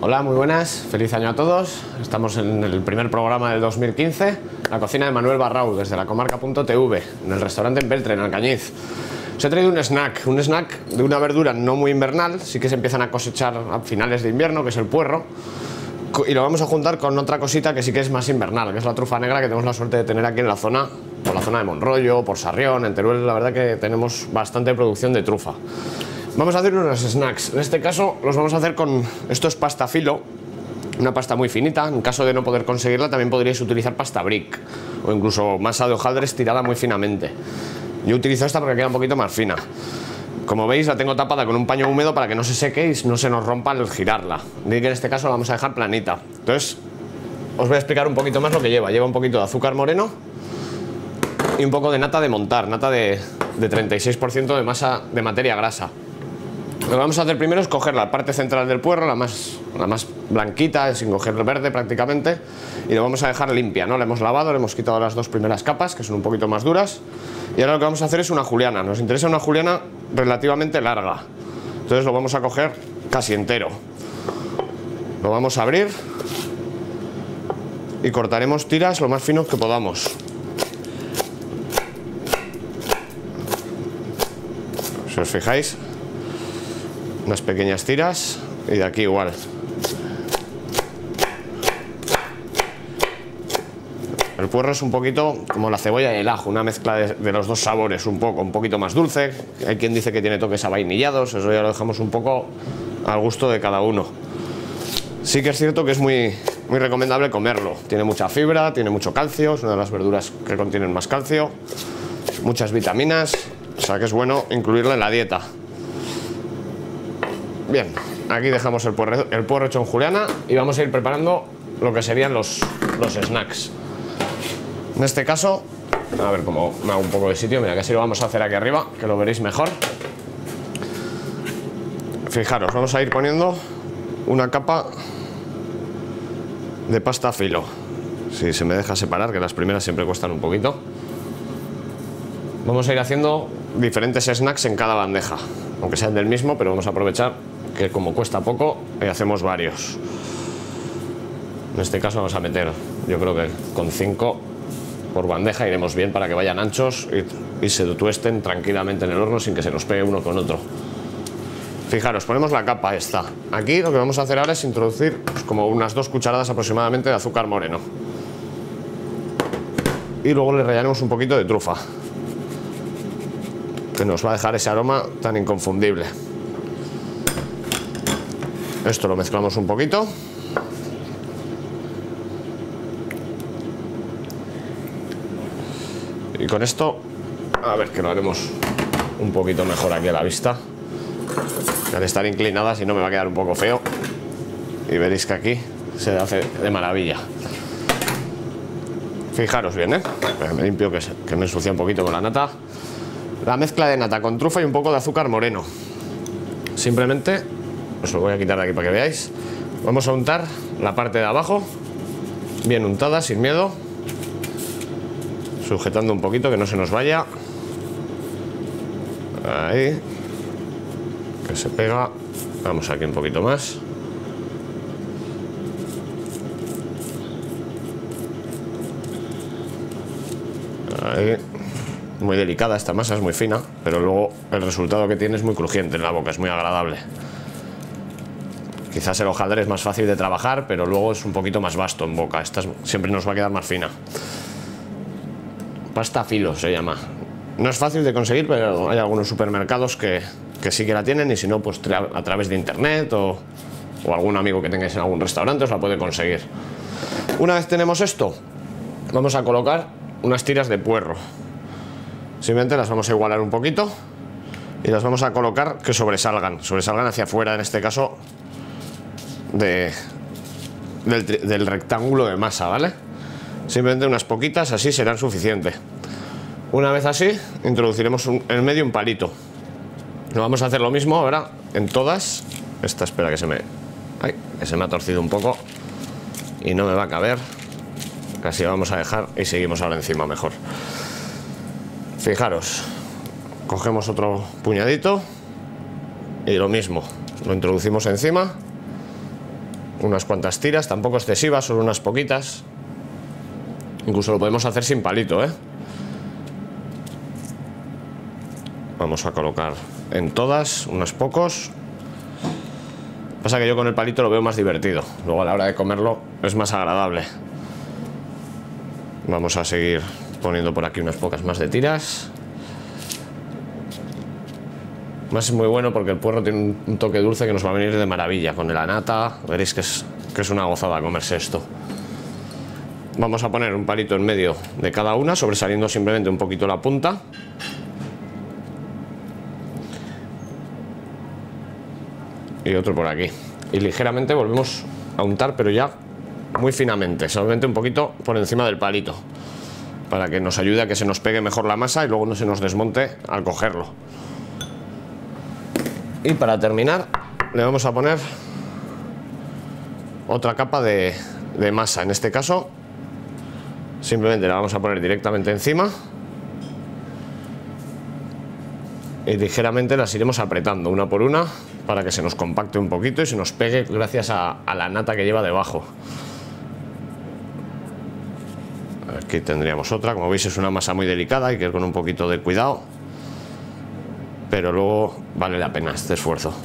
Hola, muy buenas, feliz año a todos. Estamos en el primer programa del 2015, la cocina de Manuel Barrau, desde la comarca.tv, en el restaurante en Beltre, en Alcañiz. Os he traído un snack de una verdura no muy invernal, sí que se empiezan a cosechar a finales de invierno, que es el puerro, y lo vamos a juntar con otra cosita que sí que es más invernal, que es la trufa negra, que tenemos la suerte de tener aquí en la zona, por la zona de Monrollo, por Sarrión, en Teruel. La verdad que tenemos bastante producción de trufa. Vamos a hacer unos snacks. En este caso los vamos a hacer con... Esto es pasta filo, una pasta muy finita. En caso de no poder conseguirla, también podríais utilizar pasta brick o incluso masa de hojaldre estirada muy finamente. Yo utilizo esta porque queda un poquito más fina. Como veis, la tengo tapada con un paño húmedo para que no se seque y no se nos rompa al girarla. Así que en este caso la vamos a dejar planita. Entonces os voy a explicar un poquito más lo que lleva. Lleva un poquito de azúcar moreno y un poco de nata de montar, nata de 36% de masa de materia grasa. Lo que vamos a hacer primero es coger la parte central del puerro, la más blanquita, sin coger verde prácticamente, y lo vamos a dejar limpia, ¿no? La hemos lavado, le hemos quitado las dos primeras capas, que son un poquito más duras, y ahora lo que vamos a hacer es una juliana. Nos interesa una juliana relativamente larga, entonces lo vamos a coger casi entero. Lo vamos a abrir y cortaremos tiras lo más finos que podamos. Si os fijáis, unas pequeñas tiras, y de aquí igual. El puerro es un poquito como la cebolla y el ajo, una mezcla de los dos sabores, un poquito más dulce. Hay quien dice que tiene toques avainillados, eso ya lo dejamos un poco al gusto de cada uno. Sí que es cierto que es muy recomendable comerlo. Tiene mucha fibra, tiene mucho calcio, es una de las verduras que contienen más calcio, muchas vitaminas, o sea que es bueno incluirlo en la dieta. Bien, aquí dejamos el puerro hecho en juliana y vamos a ir preparando lo que serían los snacks. En este caso, a ver cómo me hago un poco de sitio, mira que así lo vamos a hacer aquí arriba, que lo veréis mejor. Fijaros, vamos a ir poniendo una capa de pasta filo. Si se me deja separar, que las primeras siempre cuestan un poquito. Vamos a ir haciendo diferentes snacks en cada bandeja, aunque sean del mismo, pero vamos a aprovechar que como cuesta poco, hacemos varios. En este caso vamos a meter, yo creo que con 5 por bandeja iremos bien, para que vayan anchos y se tuesten tranquilamente en el horno sin que se nos pegue uno con otro. Fijaros, ponemos la capa esta. Aquí lo que vamos a hacer ahora es introducir pues, como unas 2 cucharadas aproximadamente de azúcar moreno. Y luego le rellenamos un poquito de trufa, que nos va a dejar ese aroma tan inconfundible. Esto lo mezclamos un poquito. Y con esto, a ver que lo haremos un poquito mejor aquí a la vista. Al estar inclinada, si no me va a quedar un poco feo. Y veréis que aquí se hace de maravilla. Fijaros bien, me limpio que me ensucia un poquito con la nata. La mezcla de nata con trufa y un poco de azúcar moreno. Simplemente... os lo voy a quitar de aquí para que veáis. Vamos a untar la parte de abajo, bien untada, sin miedo, sujetando un poquito que no se nos vaya. Ahí, que se pega. Vamos aquí un poquito más. Ahí. Muy delicada esta masa, es muy fina, pero luego el resultado que tiene es muy crujiente en la boca, es muy agradable. Quizás el hojaldre es más fácil de trabajar, pero luego es un poquito más vasto en boca. Esta siempre nos va a quedar más fina. Pasta filo se llama. No es fácil de conseguir, pero hay algunos supermercados que sí que la tienen, y si no, pues a través de internet o algún amigo que tengáis en algún restaurante os la puede conseguir. Una vez tenemos esto, vamos a colocar unas tiras de puerro. Simplemente las vamos a igualar un poquito y las vamos a colocar que sobresalgan hacia afuera, en este caso del rectángulo de masa, ¿vale? Simplemente unas poquitas, así serán suficientes. Una vez así, introduciremos en medio un palito. Lo vamos a hacer lo mismo ahora en todas. Esta, espera que se me ha torcido un poco y no me va a caber. Casi vamos a dejar y seguimos ahora encima mejor. Fijaros, cogemos otro puñadito y lo mismo, lo introducimos encima unas cuantas tiras, tampoco excesivas, solo unas poquitas. Incluso lo podemos hacer sin palito, ¿eh? Vamos a colocar en todas, unos pocos. Pasa que yo con el palito lo veo más divertido. Luego a la hora de comerlo es más agradable. Vamos a seguir poniendo por aquí unas pocas más de tiras. Más es muy bueno porque el puerro tiene un toque dulce que nos va a venir de maravilla. Con la nata, veréis que es una gozada comerse esto. Vamos a poner un palito en medio de cada una, sobresaliendo simplemente un poquito la punta. Y otro por aquí. Y ligeramente volvemos a untar, pero ya muy finamente, solamente un poquito por encima del palito, para que nos ayude a que se nos pegue mejor la masa y luego no se nos desmonte al cogerlo. Y para terminar le vamos a poner otra capa de masa. En este caso simplemente la vamos a poner directamente encima y ligeramente las iremos apretando una por una para que se nos compacte un poquito y se nos pegue gracias a la nata que lleva debajo. Aquí tendríamos otra. Como veis, es una masa muy delicada, hay que ir con un poquito de cuidado, pero luego vale la pena este esfuerzo.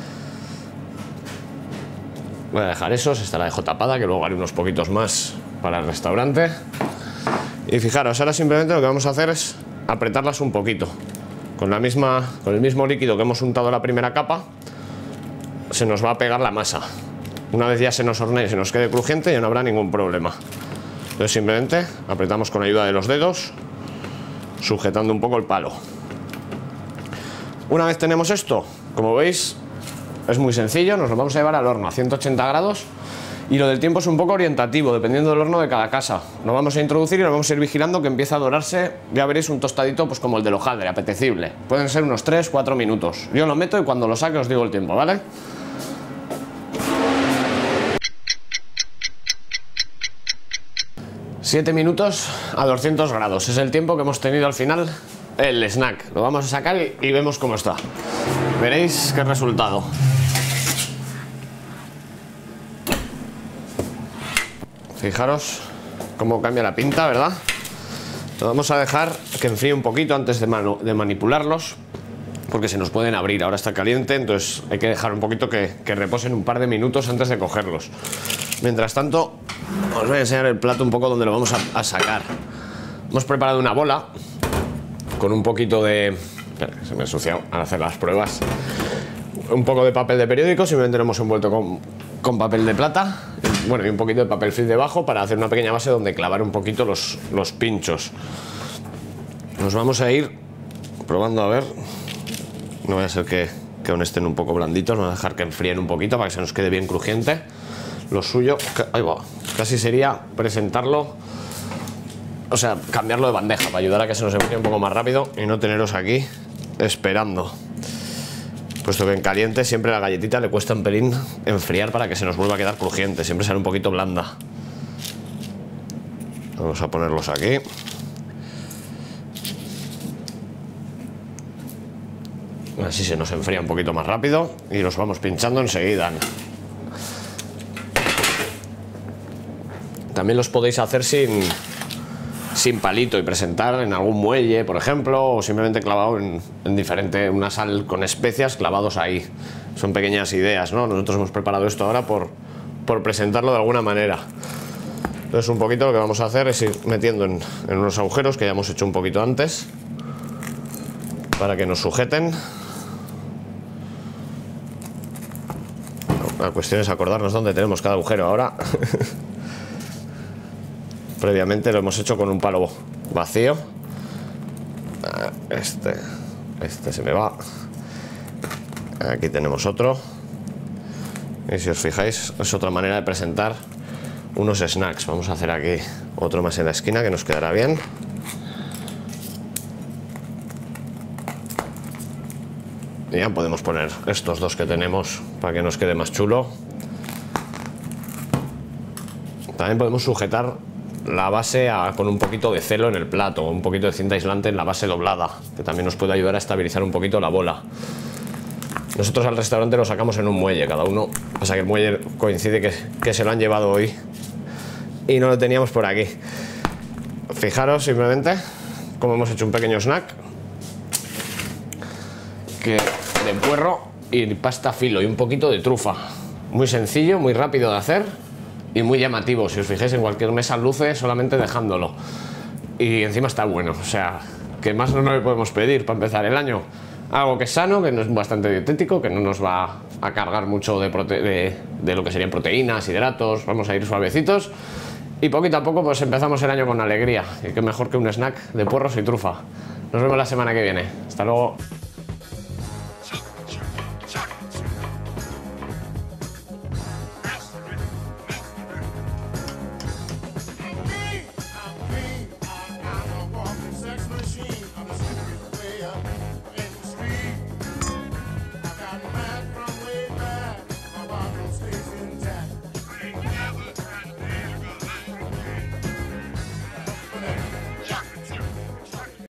Voy a dejar esos, esta la dejo tapada, que luego haré unos poquitos más para el restaurante. Y fijaros, ahora simplemente lo que vamos a hacer es apretarlas un poquito. Con el mismo líquido que hemos untado la primera capa, se nos va a pegar la masa. Una vez ya se nos hornee y se nos quede crujiente, ya no habrá ningún problema. Entonces simplemente apretamos con ayuda de los dedos, sujetando un poco el palo. Una vez tenemos esto, como veis, es muy sencillo. Nos lo vamos a llevar al horno a 180 grados y lo del tiempo es un poco orientativo, dependiendo del horno de cada casa. Lo vamos a introducir y lo vamos a ir vigilando que empiece a dorarse. Ya veréis un tostadito pues como el del hojaldre, apetecible. Pueden ser unos 3-4 minutos. Yo lo meto y cuando lo saque os digo el tiempo, ¿vale? ...7 minutos a 200 grados. Es el tiempo que hemos tenido al final el snack. Lo vamos a sacar y vemos cómo está. Veréis qué resultado. Fijaros cómo cambia la pinta, ¿verdad? Lo vamos a dejar que enfríe un poquito antes de manipularlos, porque se nos pueden abrir. Ahora está caliente, entonces hay que dejar un poquito que reposen un par de minutos antes de cogerlos. Mientras tanto, os voy a enseñar el plato un poco donde lo vamos a sacar. Hemos preparado una bola con un poquito de... Espera, que se me ha ensuciado al hacer las pruebas. Un poco de papel de periódico, simplemente lo hemos envuelto con papel de plata. Bueno, y un poquito de papel film debajo para hacer una pequeña base donde clavar un poquito los pinchos. Nos vamos a ir probando a ver. No vaya a ser que aún estén un poco blanditos. Vamos a dejar que enfríen un poquito para que se nos quede bien crujiente. Lo suyo, ahí va, casi sería presentarlo, o sea, cambiarlo de bandeja para ayudar a que se nos enfríe un poco más rápido y no teneros aquí esperando. Puesto que en caliente siempre la galletita le cuesta un pelín enfriar para que se nos vuelva a quedar crujiente, siempre sale un poquito blanda. Vamos a ponerlos aquí. Así se nos enfría un poquito más rápido y los vamos pinchando enseguida. También los podéis hacer sin palito y presentar en algún muelle, por ejemplo, o simplemente clavado en diferente, una sal con especias clavados ahí. Son pequeñas ideas, ¿no? Nosotros hemos preparado esto ahora por presentarlo de alguna manera. Entonces un poquito lo que vamos a hacer es ir metiendo en unos agujeros que ya hemos hecho un poquito antes para que nos sujeten. La cuestión es acordarnos dónde tenemos cada agujero ahora. Previamente lo hemos hecho con un palo vacío. Este se me va. Aquí tenemos otro. Y si os fijáis, es otra manera de presentar unos snacks. Vamos a hacer aquí otro más en la esquina que nos quedará bien. Y ya podemos poner estos dos que tenemos para que nos quede más chulo. También podemos sujetar la base con un poquito de celo en el plato, un poquito de cinta aislante en la base doblada, que también nos puede ayudar a estabilizar un poquito la bola. Nosotros al restaurante lo sacamos en un muelle, cada uno. Pasa que el muelle coincide que se lo han llevado hoy y no lo teníamos por aquí. Fijaros simplemente cómo hemos hecho un pequeño snack de puerro y pasta filo y un poquito de trufa. Muy sencillo, muy rápido de hacer y muy llamativo. Si os fijáis, en cualquier mesa luce solamente dejándolo. Y encima está bueno, o sea, que más no le podemos pedir para empezar el año. Algo que es sano, que no es bastante dietético, que no nos va a cargar mucho de lo que serían proteínas, hidratos. Vamos a ir suavecitos y poquito a poco pues empezamos el año con alegría. Y qué mejor que un snack de puerros y trufa. Nos vemos la semana que viene. Hasta luego.